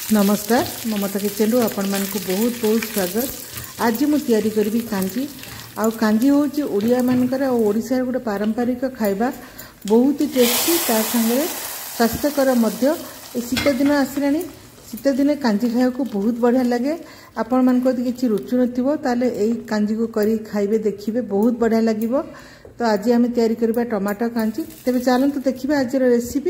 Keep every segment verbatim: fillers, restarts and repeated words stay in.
नमस्कार ममता किचन रु आपण मानकु बहुत बहुत स्वागत। आज मु तैयारी करबी कांजी आ कांजी होची ओडिया मानकर और ओडिसा गोटे पारंपरिक खाइबा बहुत ही टेस्टी ता संगे स्वास्थ्यकर मध्य। ए शीत दिन आसिलानी शीत दिन कांजी खाया को बहुत बढ़िया लगे। आपण मानक यदि किछि रुचि नथिबो ताले एई कांजी को करी खाइबे देखिबे बहुत बढ़िया लागिबो। तो आज आम तैयारी करबा टमाटो कांजी। तेबे चलंतु देखिबे आज रेसिपी।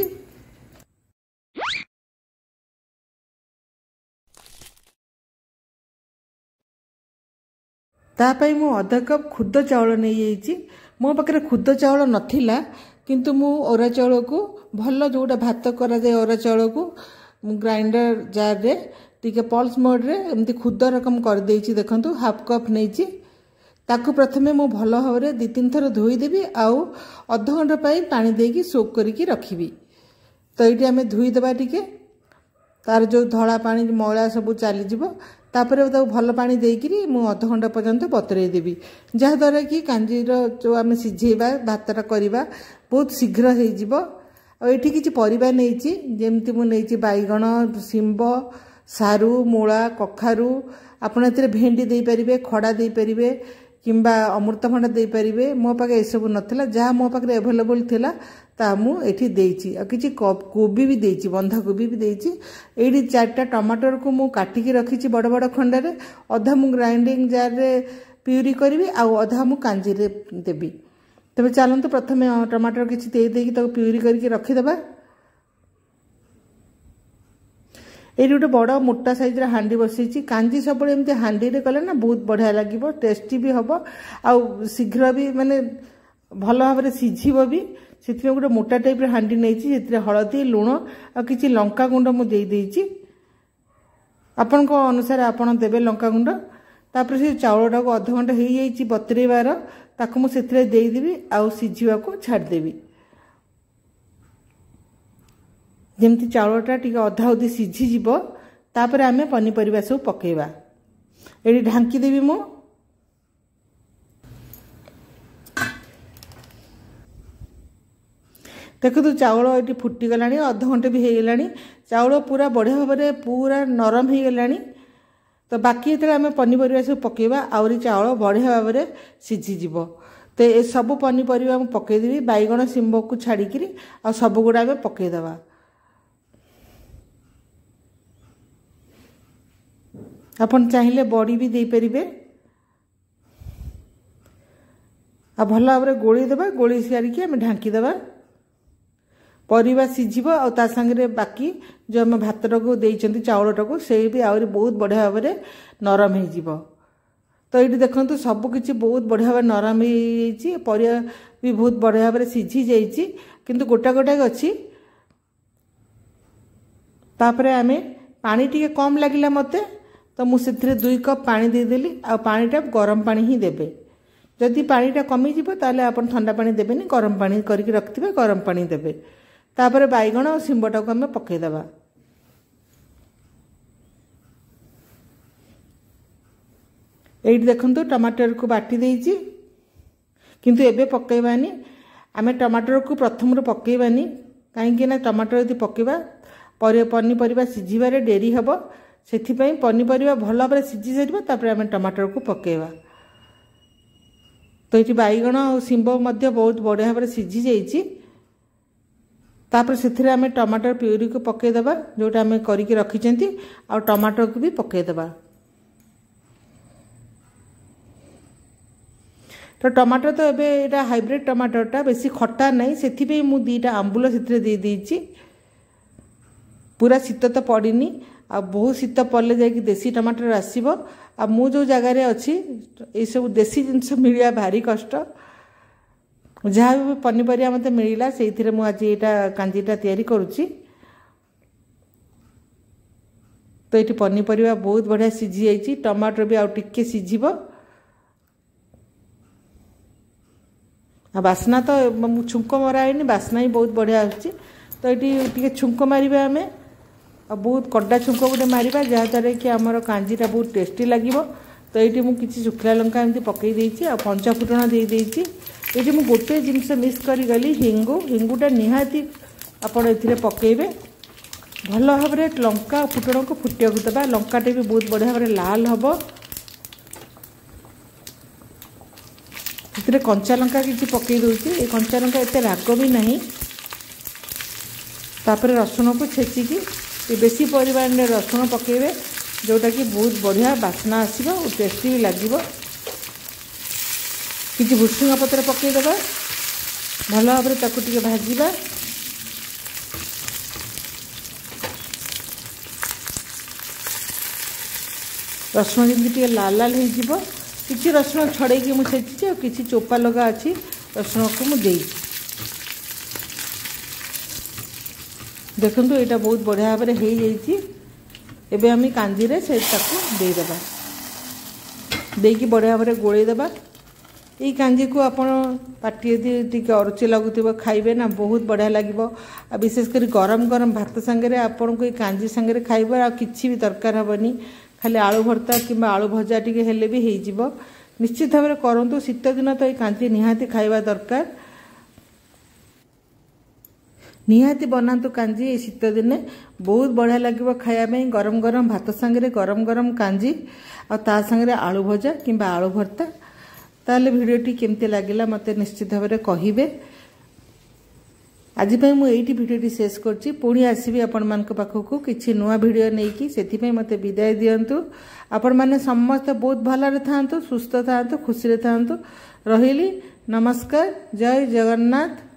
तापाई मु अधा कप खुद चाउल नहीं जाइछि। मो पाखे खुद चाउल नथिला किंतु मु ओरा चाउल को भल जोटा भात करा जाए ओरा चाउल को ग्राइंडर जार रे टिके पल्स मोड रे एमती खुद रकम कर देइछि। देखंतु हाफ कप नैछि। ताकू प्रथमे मु भल भावरे दि तीन थर धोई देबी आउ अध घंटा पाई पानी देकी सोक करिकी रखिबी। तो एटी हमें धोई देबा टिके तार जो धड़ा पानी मैला सब चली जिवो। तापर भल पानी देकरी मु अध घंटा पर्यंत बतरे देबी जहाद्वारा कि कांजीर जो आम सिझेबा भातटा करवा बहुत शीघ्र हो जिवो। आ एठी किछि परिबा नैछि जेमति मु नैछि बाइगण सिंब सारू मूला कखारू आपण एथिरे भेंडी दे परिबे खड़ा दे परिबे किंबा अमृतभंडा दे परिबे। मो पाखे ए सब नथिला जहा मो पाखे अवेलेबल थिला ता मु एठी देइछि। आ किछि कोबी भी देइछि बंधा कोबी भी देइछि। एठी चारटा टमाटर को मु काटिकी रखिछि बड़ बड़ खंडारे। अधा मु ग्राइंडिंग जार रे प्यूरी करबी आ अधा मु कांजी रे देबी। तबे चलंतु प्रथमे टमाटर किछि दे देकी ताको प्यूरी करके रखि देबा। एटी गोटे बड़ मोटा साइज हांडी बसैछि। कांजी सब एमती हांडी रे कले ना बहुत बढ़िया लागिबो टेस्टी भी हबो आ शीघ्र भी माने भल भाव में सिझिबो भी। सेति गोटे मोटा टाइप रे हांडी नैछि जेतिरे हळदी लुण आ किछि लंका गुंड मु देई देइछि। आपन को अनुसार आपन देबे लंका गुंड। तापर से चाउलटा को अध घंटा हेई जाइछि बतरेबार ताकू मु सेतिरे देई देबी आ सिझिबा को छाड़ देबी। जेमती चाउलटा टिके अधा अधी सिझी जिवो तापर आमे पनीपरिबा सब पकेबा। एडी ढांकी देबी मु। देखो तो चाउल ये फुटी गलानी अध घंटे भी हो गलानी। चाउल पूरा बढ़िया भाव में पूरा नरम हो गलानी। तो बाकी जो आम पनीपरिया सब पकेबा आउरी चाउल बढ़िया भाव में सिझीजिव। तो ये सब पनीपरिया पकईदेवी बैगण सिंब को छाड़िकी आ सब गुड़ा आम पकईदबा। आपन चाहिए बड़ी भी दे परिबे आ भल भाव में गोली देबा। गोली सारिकी आम ढांकी देबा। परिबा सिझिबो आ ता संगे बाकी जो आम भातटा को देइचंती चाउलटा को से भी आउरी बहुत बढ़िया भाव में नरम हो जिवो। तो ये देखंतु सब किछि बहुत बढ़िया भाव नरम हो जाइछि। परिया भी बहुत बढ़िया भाव में सिझी जाइछि किंतु गोटा गोटा अछि। तापरे आमे पानी टिके कम लागिला मते तो मु सेथिरे दुई कप पानी दे देली आ पानीटा गरम पानी ही देबे। जदि पानीटा कमी जिवो ताले आपण ठंडा पानी देबेनी गरम पानी करके रखथिबे गरम पानी देबे। तापर बैगण और सिंबटा को हमें पकई देबा। एइट देखंतु टमाटर को बाटी देइछि किंतु एबे पकईबानी। आमे टमाटर को प्रथम रो पकईबानी काहेकि ना टमाटर यदि पकेबा पनीपरिया सिझिबारे डेरी हबो। सेथिपई पनीपरिया भल भाव में सिझी सारिबो तापर आमे टमाटर को पकेबा। तो ये बैगण और सिंब मध्य बहुत बढ़िया भाव में सिझी जाइछि। तापर सेथिरे आमे टमाटर प्यूरी को पकई देबा जोटा आमे करिके रखिचंती आ टमाटर को भी पकई देबा। तो टमाटर तो एबे एटा हाइब्रिड टमाटरटा बेसी खट्टा नहीं सेथिपई मु दीटा आंबुल सेथिरे दे देइछि। पूरा शीत तो पड़ीनी आ बहुत शीत पड़े जाकि देसी टमाटर आसीबो। आ मु जो जगार अच्छी ये सब देसी जिनस मिलिया भारी कष्ट। जहाँ भी पनीपरिया मते मिलला से मुझे यहाँ कांजीटा तैयारी करुच्ची। तो ये पनीपरिया बहुत बढ़िया सिझी जाइए। टमाटर भी आउ टिके सिझिबो। आ बास्ना तो छुंक मराइनी बास्ना ही बहुत बढ़िया आछि। तो ये टिके छुंक मारिबा आमे आ बहुत कड़ा छुंक गोटे मारिबा जहाद्वारा कि आमर कांजीटा बहुत टेस्टी लागिबो। तो ये मुझे किसी शुखला लंका एमती पकई देइछि आ पंच फुटण दे देइछि। ये मुझे गोटे जिनस मिस करी गली हिंगु हिंगुटा निहाती आपण एथिरे पकेइबे भल भाव में लंका फुटण को फुटिया देवा। लंकाटे भी बहुत बढ़िया भाव लाल हम। इसमें कंचा लंका किसी पकई दूसरी। ये कंचा लंका एत राग भी नहीं। तापर रसुण को छेचिकी बेसी परिमाण में रसुण पकेबे जोटा कि बहुत बढ़िया बास्ना आसो और टेस्टी भी लगे। किसी भुसुंगा पत्र पकईदेवा भल भाव में ताकू टिके भाजिबा। रसुण जमी लाल लाल हो किसी रसुण छड़े मुझे छेची और किसी चोपा लगा अच्छी रसुण को मुझे देखु यहाँ बहुत बढ़िया भाव में हो आम कांजी से देदेबा देकी बढ़िया भाव में गोलेदेबा। ये कांजी को आपण पाटी टी अरुचि लगुव खाइबे ना बहुत बढ़िया लगे। विशेषकर गरम गरम भात सांगे आपन को कांजी सांगे खाइबे आ किछि भी दरकार हेबनी। खाली आलू भर्ता कि आलू भजा टी हेले भी हो निश्चित भाव में करूँ। शीत दिन तो ये कांजी निहाती खाइबा दरकार। निहाती बनातु कांजी ये शीत दिने बहुत बढ़िया लगे खायापी। गरम गरम भात सांगे गरम गरम कांजी आ ता सांगे आलू भजा कि आलू भर्ता। ताले भिडियोटी केमती लगिला मते निश्चित भाव में कहिबे। आज मुझे भिडियोटी शेष करछि। पुणी आसबि आपण मानक पाखकु किछि नुआ भिडियो नेकी। सेथिपई मते विदाय दियंतु। आपण माने समस्त बहुत भलरे थांतु, सुस्थ थांतु, खुशी रे थांतु। रहिली नमस्कार। जय जगन्नाथ।